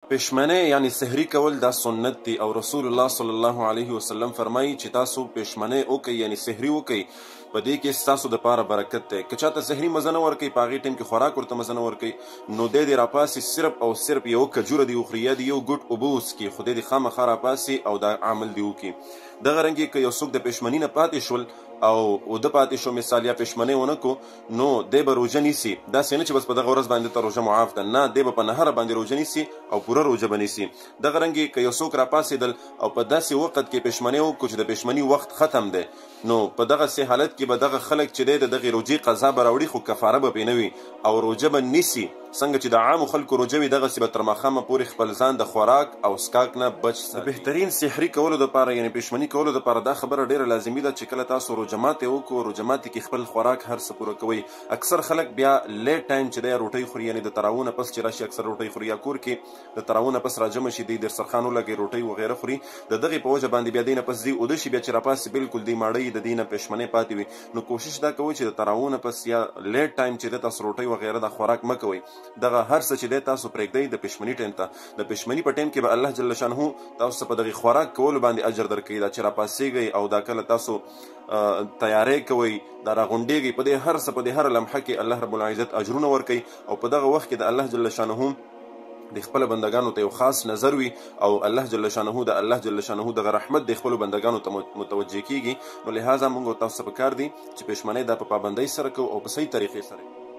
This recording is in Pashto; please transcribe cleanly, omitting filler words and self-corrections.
پښمنۍ یعنی سحری کول دا سنت دی او رسول الله صلی الله علیه وسلم فرمایي چې تاسو پښمنۍ وکئ یعنی سحری وکئ په دې کې ستاسو دپاره برکت دی. که چاته سحري مزه نه ورکوي په هغې ټایم کې خوراک ورته مزه نه ورکوي نو دی دې راپاسي صرف او صرف یو کجوره دې وخوري یا دې یو ګوټ اوبه وڅکي خو دی دې خامخا راپاسي او دا عمل دې وکړي. دغه رنګې که یو څوک د پښمني نه پاتې شول او اوده پاتې شو مثال یا پښمنۍ ونه کړو نو دی به روژه نیسي. داسې نه چې بس په دغه ورځ باندې ته روژه معاف ده، نه دی به په نهره باندې روژه نیسي او پوره روژه به نیسي. دغه رنګې که یو څوک راپاڅېدل او په داسې وخت کې پښمنۍ وکړو چې د پښمني وخت ختم دی نو په دغسې حالت کې به دغه خلک چې دی د دغې روژې قضا به راوړي خو کفاره به پرې نه وي او روژه به نیسي. څنګه چې د عامو خلکو روژه وي دغسې به تر ماښامه پورې خپل ځان د خوراک او څښاک نه بچ ساتي. د بهترین سحري کولو دپاره یعنې پښمني کولو دپاره دا خبره ډېره لازمي ده چې کله تاسو روژه ماتې وکړو روژه ماتې کې خپل خوراک هر څه پوره کوئ. اکثر خلک بیا لیټ ټایم چې دی روټۍ خوري یعنې د تراوو نه پس چې راشي اکثر روټۍ خوري یا کور کې د تراوو نه پس راجمع شي دی دسترخوان ولګوي روټۍ وغیره خوري د دغې په وجه باندې بیا دی نه پس دی اوده شي بیا چې راپاسي بلکل دی ماړۍ د دې نه پښمنۍ پاتې وي. نو کوشش دا کوئ چې د تراوو نه پس یا لیټ ټایم چې دی تاسو روټۍ وغیره د خوراک مه کوئ. دغه هر څه چې دی تاسو پرېږدئ د پښمني ټایم ته. د پښمني په ټایم کې به الله جل شانه تاسو ته په دغې خوراک کولو باندې اجر درکوي. دا چې راپاڅېږئ او دا کله تاسو تیاری کوئ دا راغونډېږئ په دې هر څه په دې هره لمحه کې الله رب العزت اجرونه ورکوي او په دغه وخت کې د الله جل شانه د خپل بندگانو ته یو خاص نظر وي او الله جل شانه د الله جل شانه دغه رحمت د خپل بندگانو ته متوجه کیږي. نو لهذا موږ تاسو په کار دي چې پښمنۍ دا په پابندۍ سره کوو او په صحیح طریقې سره.